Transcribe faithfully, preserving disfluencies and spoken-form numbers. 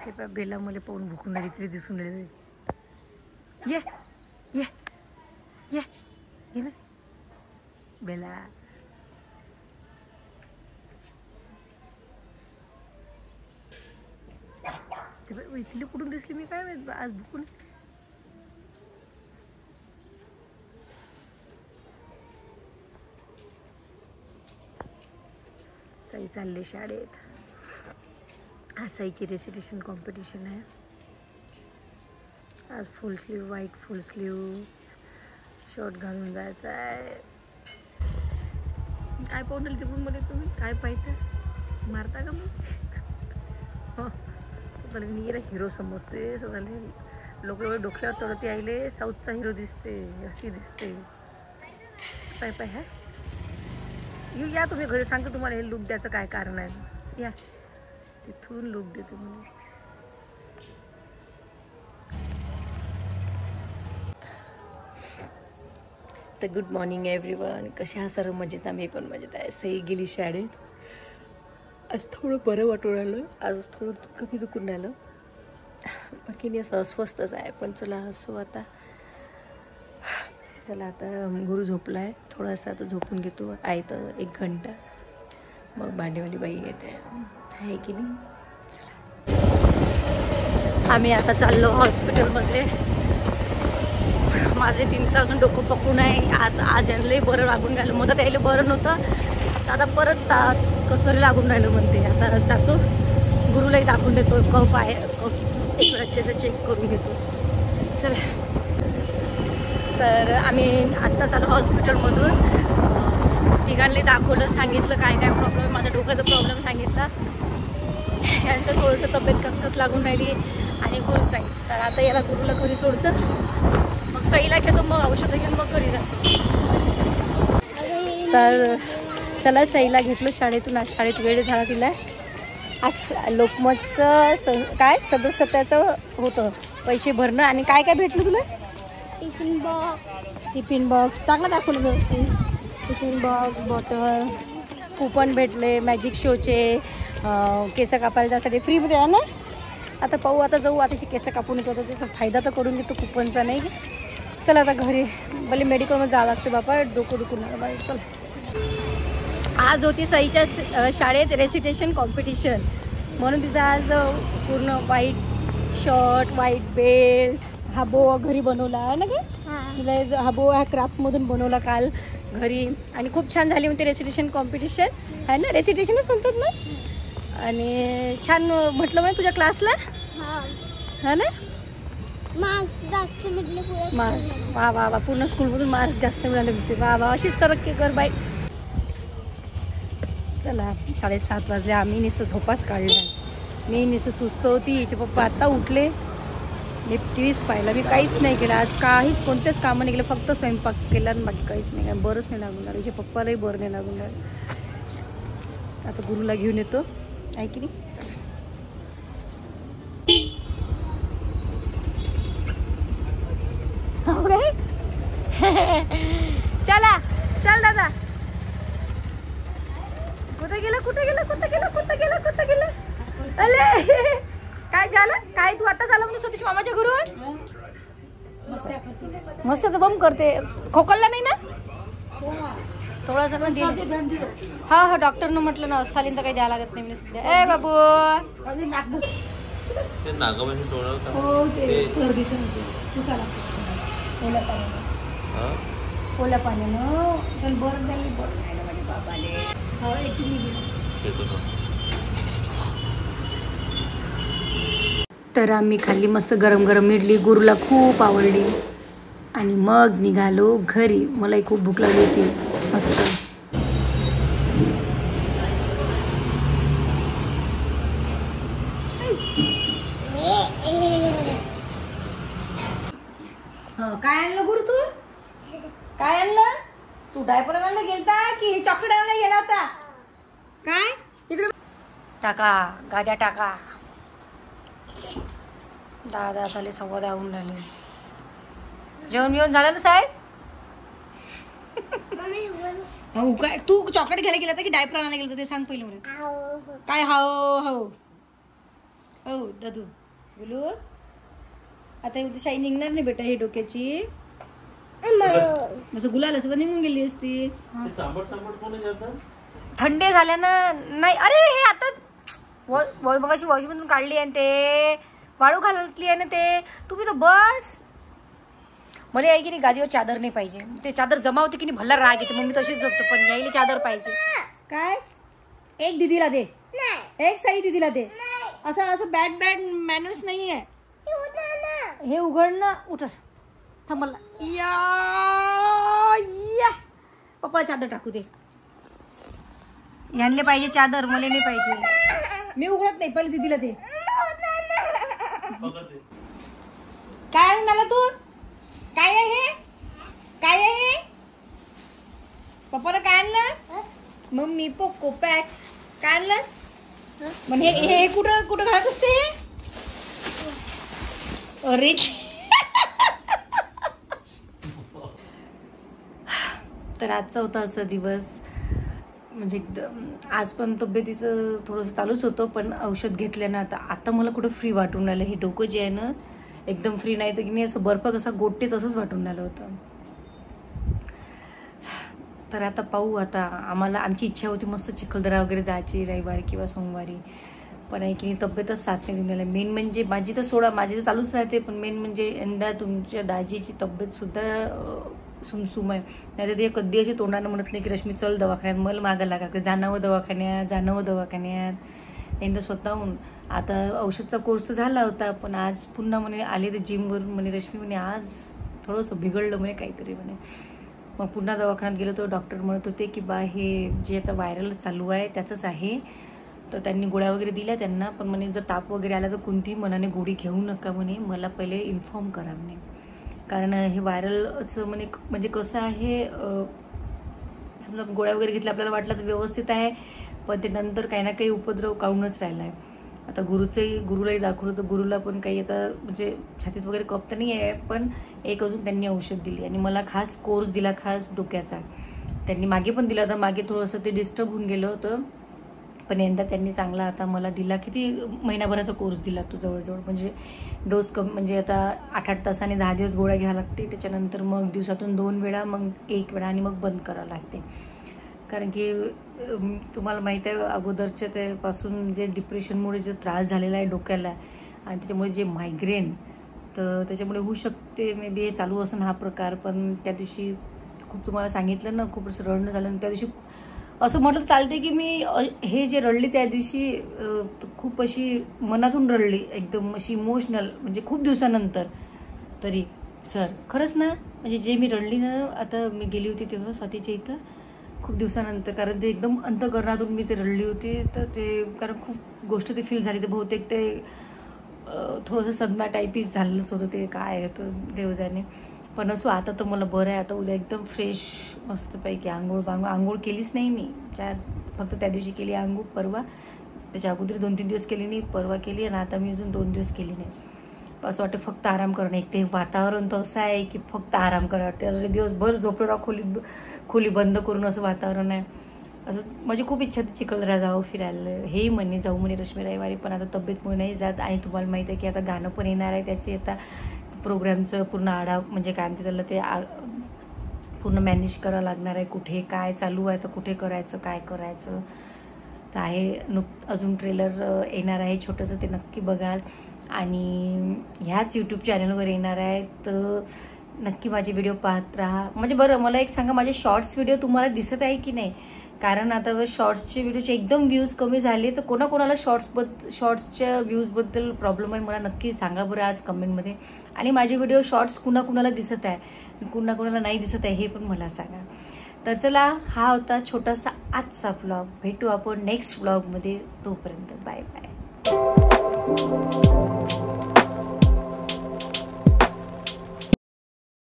हे पा बेला मला पाहून भुकून राहिली तरी दिसून राहिली. ये ये ये ये ना बेला. इथली कुठून दिसली मी काय माहित आज भुकून. साई चालले शाळेत. आज साईची रेसिटेशन कॉम्पिटिशन आहे. आज full sleeve white full sleeve shirt घालून जायचं आहे. काय पाहून राहिले तिकडून मध्ये तुम्ही काय पाहता मारता का मग. हो स्वतःला मी हिरो समजते. स्वतःला लोक एवढे डोक्यावर चढती आले साऊथचा हिरो दिसते अशी दिसते. पाय पाय हा येऊ या तुम्ही घरी सांगतो तुम्हाला हे लुक द्यायचं काय कारण आहे. या तिथून लुक देते मी. तर गुड मॉर्निंग एव्हरीवन. कसे हा सर्व मजेत. आम्ही पण मजेत आहे. सई गेली शाळेत. आज थोडं बरं वाटून राहिलं. आज थोडं कमी दुखून राहिलं. बाकी नाही असं अस्वस्थच आहे. पण चला असो आता. चला आता गुरु झोपला आहे. थोडासा आता झोपून घेतो आहे तर एक घंटा. मग भांडेवाली बाई येते आहे की नाही. आम्ही आता चाललो हॉस्पिटलमध्ये. माझे तीन तासून डोकं पकडून आहे. आज आज यांनाही बरं लागून राहिलं. मदत यायला बरं नव्हतं. आता परत कसं तरी लागून राहिलं म्हणते. आता जातो गुरुलाही दाखवून देतो. कफ आहे कफ एक वेळा त्याचं चेक करून घेतो. चला तर आम्ही आत्ता चालू हॉस्पिटलमधून. तिघांनी दाखवलं सांगितलं काय काय प्रॉब्लेम आहे. माझा डोक्याचा प्रॉब्लेम सांगितला. यांचं थोडंसं तब्येत कसकस लागून राहिली आणि गुरुच आहे. तर आता याला गुरुला घरी सोडतं. मग सईला घेतो मग औषधं घेऊन मग घरी जातो. तर चला सईला घेतलं शाळेतून. आज शाळेत वेळ झाला तिला. आज लोकमतचं स काय सदस्यत्वाचं होतं पैसे भरणं. आणि काय काय भेटलं तुला. टिफिन बॉक्स टिफिन बॉक्स चांगला दाखवलं व्यवस्थित. टिफिन बॉक्स बॉटल कुपन भेटले मॅजिक शोचे. केस कापायला जासाठी फ्रीमध्ये आहे ना. आता पाहू आता जाऊ. आताची केस कापून येतो. आता त्याचा फायदा तर करून घेतो कुपनचा नाही. चला आता घरी भले मेडिकलमध्ये जावं लागते बापा. डोकं दुखून बाई. चला आज होती सईच्या शाळेत रेसिटेशन कॉम्पिटिशन म्हणून तिचं आज पूर्ण व्हाईट शर्ट व्हाईट बेल्ट हाबो घरी बनवला आहे ना. काय तिला हाबो ह्या क्राफ्टमधून बनवला काल घरी. आणि खूप छान झाली म्हणते रेसिटेशन कॉम्पिटिशन आहे ना. रेसिटेशनच म्हणतात ना. आणि छान म्हटलं म्हणे तुझ्या क्लासला. हा ना. मार्क्स जास्त मिळाले. मार्क्स वा वा वा पूर्ण स्कूलमधून मार्क्स जास्त मिळाले म्हणते. वा वा अशीच तरक्की कर बाई. चला साडेसात वाजले. आम्ही नुसतं झोपाच काढला. मी नुसतं सुस्त होती. हिचे पप्पा आता उठले. मी टी व्हीच पाहिला. मी काहीच नाही केलं आज. काहीच कोणतेच कामं नाही केलं. फक्त स्वयंपाक केला आणि बाकी काहीच नाही. बरंच नाही लागून राहिलं. हिचे पप्पालाही बरं नाही लागून राहिलं. आता गुरुला घेऊन येतो आहे की नाही. चला चल दादा. कुठे गेलं कुठे गेलं कुठे गेलं कुठे गेलं कुठे गेलं. अरे काय झालं काय. तू आता झालं म्हणजे सतीश मामाच्या घरून मस्त तर बम करते. खोकलला नाही ना थोडासा पण दिल. हा हा डॉक्टरनं म्हटलं ना अस्थालीन तर काही द्यावं लागत नाही. सध्या ए बाबू हो ते सर्दी पुसाला ओल्या पाण्यानं ओल्या पाण्यानं त्याला बरं झाली. बरं नाही ना माझ्या बाबाले. हो एक तर आम्ही खाल्ली मस्त गरम गरम इडली. गुरुला खूप आवडली. आणि मग निघालो घरी. मलाही खूप भूक लागली होती मस्त. काय आणलं गुरु तू. काय आणलं तू. डायपर आणायला गेलता की चॉकलेट आणायला गेला होता. काय इकडे टाका गाद्या टाका. दहा दहा झाले सव्वा दहा होऊन राहिले. जेवण बिवण झालं ना साहेब. हो काय तू चॉकलेट घ्यायला गेला होता की डायपर आणायला गेला होता ते सांग पहिले मला. काय हो हो हो दादू बोलू आता एवढी शाई निघणार नाही बेटा ही डोक्याची. असं गुलाल असं तर निघून गेली असती. थंडे झाल्या ना. नाही अरे हे आता मगाशी वॉशमधून काढली आणि ते वाळू घालतली आहे ना ते. तुम्ही तर बस मला आहे की नाही गादीवर चादर नाही पाहिजे. ते चादर जमा होते की नाही भल्ला राग येते मग मी तशीच झोपतो. पण यायला चादर पाहिजे. काय एक दीदीला दे एक साई दीदीला दे. असं असं बॅड बॅड मॅनर्स नाही आहे. हे उघड ना उठ थांबला या पप्पा चादर टाकू दे. यांना पाहिजे चादर मला नाही पाहिजे. मी उघडत नाही पहिले दीदीला दे. काय म्हणाला तू. काय आहे हे काय आहे हे पप्पाला काय आणलं. मम्मी पोको पॅक काय आणलं. मग हे हे कुठं कुठं घालत असते. अरे तर आजचा होता असा दिवस. म्हणजे एकदम आज पण तब्येतीचं थोडंसं चालूच होतं पण औषध घेतल्यानं आता आता मला कुठं फ्री वाटून राहिलं. हे डोकं जे आहे ना एकदम फ्री नाही तर की नाही असं बर्फ कसा गोटे तसंच वाटून राहिलं होतं. तर आता पाहू. आता आम्हाला आमची इच्छा होती मस्त चिखलदरा वगैरे जायची रविवारी किंवा सोमवारी. पण आहे की नाही तब्येतच साथ नाही देऊन. मेन म्हणजे माझी तर सोडा माझी तर चालूच राहते पण मेन म्हणजे यंदा तुमच्या दाजीची तब्येतसुद्धा सुमसुम आहे. नाही तर ते कधी अशी तोंडानं म्हणत नाही की रश्मी चल दवाखान्यात मला मागं लागा जाणं दवाखान्यात जाणं दवाखान्यात. यंदा स्वतःहून आता औषधचा कोर्स तर झाला होता पण आज पुन्हा म्हणे आले तर जिमवरून म्हणे रश्मी म्हणे आज थोडंसं बिघडलं म्हणे काहीतरी म्हणे. मग पुन्हा दवाखान्यात गेलो तर डॉक्टर म्हणत होते की बा हे जे आता व्हायरल चालू आहे त्याचंच आहे. तर त्यांनी गोळ्या वगैरे दिल्या त्यांना पण म्हणे जर ताप वगैरे आला तर कोणतीही मनाने गोळी घेऊ नका म्हणे. मला पहिले इन्फॉर्म करा म्हणे. कारण हे व्हायरलचं म्हणे म्हणजे कसं आहे समजा गोळ्या वगैरे घेतल्या आपल्याला वाटलं तर व्यवस्थित आहे पण ते नंतर काही ना काही उपद्रव काढूनच राहिला आहे. आता गुरुचंही गुरुलाही दाखवलं तर गुरुला पण काही आता म्हणजे छातीत वगैरे कप तर नाही आहे पण एक अजून त्यांनी औषध दिली आणि मला खास कोर्स दिला खास डोक्याचा. त्यांनी मागे पण दिला होता. मागे थोडंसं ते डिस्टर्ब होऊन गेलं होतं पण यंदा त्यांनी चांगला आता मला दिला. किती महिनाभराचा कोर्स दिला तो जवळजवळ म्हणजे डोस कम म्हणजे आता आठ आठ तासाने दहा दिवस गोळ्या घ्यावं लागते. त्याच्यानंतर मग दिवसातून दोन वेळा मग एक वेळा आणि मग बंद करावं लागते. कारण की तुम्हाला माहीत आहे अगोदरच्या त्यापासून जे डिप्रेशनमुळे जो त्रास झालेला आहे डोक्याला आणि त्याच्यामुळे जे मायग्रेन तर त्याच्यामुळे होऊ शकते मे बी हे चालू असेल हा प्रकार. पण त्या दिवशी खूप तुम्हाला सांगितलं ना खूप असं रडणं झालं. त्या दिवशी असं म्हटलं चालते की मी हे जे रडली त्या दिवशी खूप अशी मनातून रडली एकदम अशी इमोशनल म्हणजे खूप दिवसानंतर तरी सर खरंच ना म्हणजे जे मी रडली ना आता मी गेली होती तेव्हा स्वातीच्या इथं खूप दिवसानंतर. कारण ते एकदम अंतःकरणातून मी ते रडली होती. तर ते कारण खूप गोष्ट ते फील झाली. तर बहुतेक ते थोडंसं सदमा टाईपच झालंच होतं ते काय होतं देवजाने. पण असो आता तर मला बरं आहे. आता उद्या एकदम फ्रेश मस्तपैकी आंघोळ बांघोळ आंघोळ केलीच नाही मी चार फक्त त्या दिवशी केली आंघोळ. परवा त्याच्या अगोदर दोन तीन दिवस केली नाही परवा केली आणि आता मी अजून दोन दिवस केली नाही. असं वाटतं फक्त आराम करणं. एक ते वातावरण तर असं आहे की फक्त आराम करावं वाटते. दिवसभर झोपडा खोली खोली बंद करून असं वातावरण आहे. असं माझी खूप इच्छा होती चिखलदरा जावं फिरायला. हेही म्हणे जाऊ म्हणे रश्मी रविवारी पण आता तब्येतमुळे नाही जात. आणि तुम्हाला माहीत आहे की आता गाणं पण येणार आहे त्याचे आता प्रोग्रामचं पूर्ण आढावा म्हणजे काय म्हणते त्याला ते पूर्ण मॅनेज करावं लागणार आहे. कुठे काय चालू आहे तर कुठे करायचं काय करायचं तर आहे. नुक अजून ट्रेलर येणार आहे छोटंसं ते नक्की बघाल. आणि ह्याच यूट्यूब चॅनलवर येणार आहे तर नक्की माझे व्हिडिओ पाहत राहा. म्हणजे बरं मला एक सांगा माझे शॉर्ट्स व्हिडिओ तुम्हाला दिसत आहे की नाही. कारण आता शॉर्ट्सचे व्हिडिओचे एकदम व्ह्यूज कमी झाले तर कोणाकोणाला शॉर्ट्सबद्दल शॉर्ट्सच्या व्ह्यूजबद्दल प्रॉब्लेम आहे मला नक्की सांगा बरं आज कमेंटमध्ये. आणि माझे व्हिडिओ शॉर्ट्स कुणाकुणाला दिसत आहे कुणाकुणाला नाही दिसत आहे हे पण मला सांगा. तर चला हा होता छोटासा आजचा व्लॉग. भेटू आपण नेक्स्ट व्लॉगमध्ये. तोपर्यंत बाय बाय.